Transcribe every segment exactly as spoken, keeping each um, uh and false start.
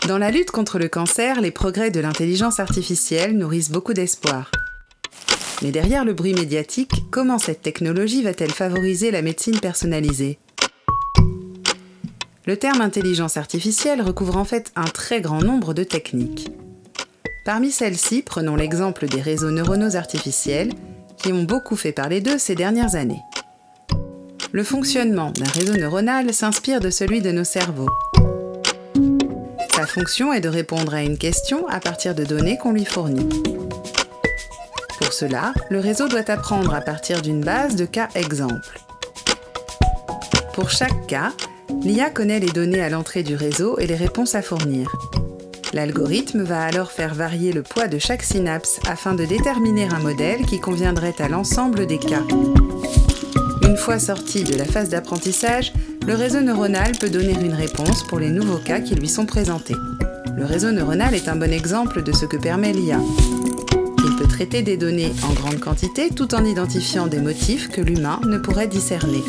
Dans la lutte contre le cancer, les progrès de l'intelligence artificielle nourrissent beaucoup d'espoir. Mais derrière le bruit médiatique, comment cette technologie va-t-elle favoriser la médecine personnalisée ? Le terme intelligence artificielle recouvre en fait un très grand nombre de techniques. Parmi celles-ci, prenons l'exemple des réseaux neuronaux artificiels, qui ont beaucoup fait parler d'eux ces dernières années. Le fonctionnement d'un réseau neuronal s'inspire de celui de nos cerveaux. Sa fonction est de répondre à une question à partir de données qu'on lui fournit. Pour cela, le réseau doit apprendre à partir d'une base de cas exemples. Pour chaque cas, l'I A connaît les données à l'entrée du réseau et les réponses à fournir. L'algorithme va alors faire varier le poids de chaque synapse afin de déterminer un modèle qui conviendrait à l'ensemble des cas. Une fois sorti de la phase d'apprentissage, le réseau neuronal peut donner une réponse pour les nouveaux cas qui lui sont présentés. Le réseau neuronal est un bon exemple de ce que permet l'I A. Il peut traiter des données en grande quantité tout en identifiant des motifs que l'humain ne pourrait discerner.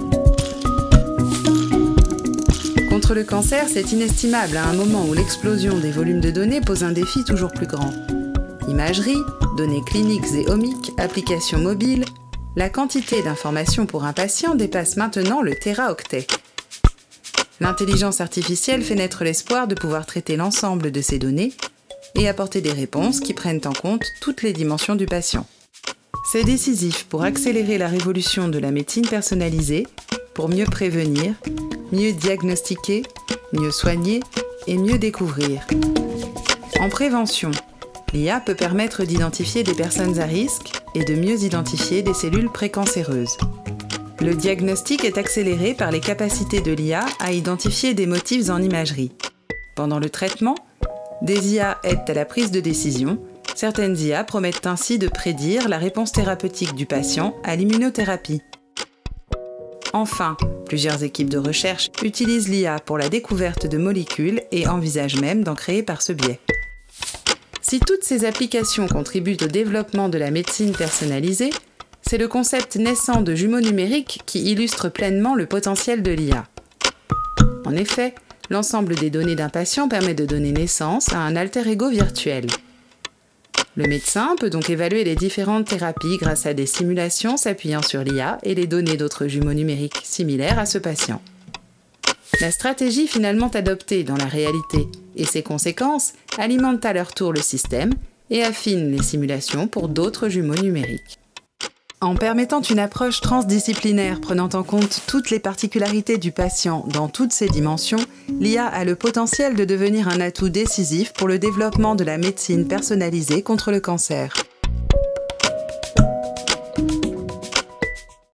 Contre le cancer, c'est inestimable à un moment où l'explosion des volumes de données pose un défi toujours plus grand. Imagerie, données cliniques et omiques, applications mobiles, la quantité d'informations pour un patient dépasse maintenant le téraoctet. L'intelligence artificielle fait naître l'espoir de pouvoir traiter l'ensemble de ces données et apporter des réponses qui prennent en compte toutes les dimensions du patient. C'est décisif pour accélérer la révolution de la médecine personnalisée, pour mieux prévenir, mieux diagnostiquer, mieux soigner et mieux découvrir. En prévention, l'I A peut permettre d'identifier des personnes à risque et de mieux identifier des cellules précancéreuses. Le diagnostic est accéléré par les capacités de l'I A à identifier des motifs en imagerie. Pendant le traitement, des I A aident à la prise de décision. Certaines I A promettent ainsi de prédire la réponse thérapeutique du patient à l'immunothérapie. Enfin, plusieurs équipes de recherche utilisent l'I A pour la découverte de molécules et envisagent même d'en créer par ce biais. Si toutes ces applications contribuent au développement de la médecine personnalisée, c'est le concept naissant de jumeaux numériques qui illustre pleinement le potentiel de l'I A. En effet, l'ensemble des données d'un patient permet de donner naissance à un alter ego virtuel. Le médecin peut donc évaluer les différentes thérapies grâce à des simulations s'appuyant sur l'I A et les données d'autres jumeaux numériques similaires à ce patient. La stratégie finalement adoptée dans la réalité et ses conséquences alimentent à leur tour le système et affinent les simulations pour d'autres jumeaux numériques. En permettant une approche transdisciplinaire prenant en compte toutes les particularités du patient dans toutes ses dimensions, l'I A a le potentiel de devenir un atout décisif pour le développement de la médecine personnalisée contre le cancer.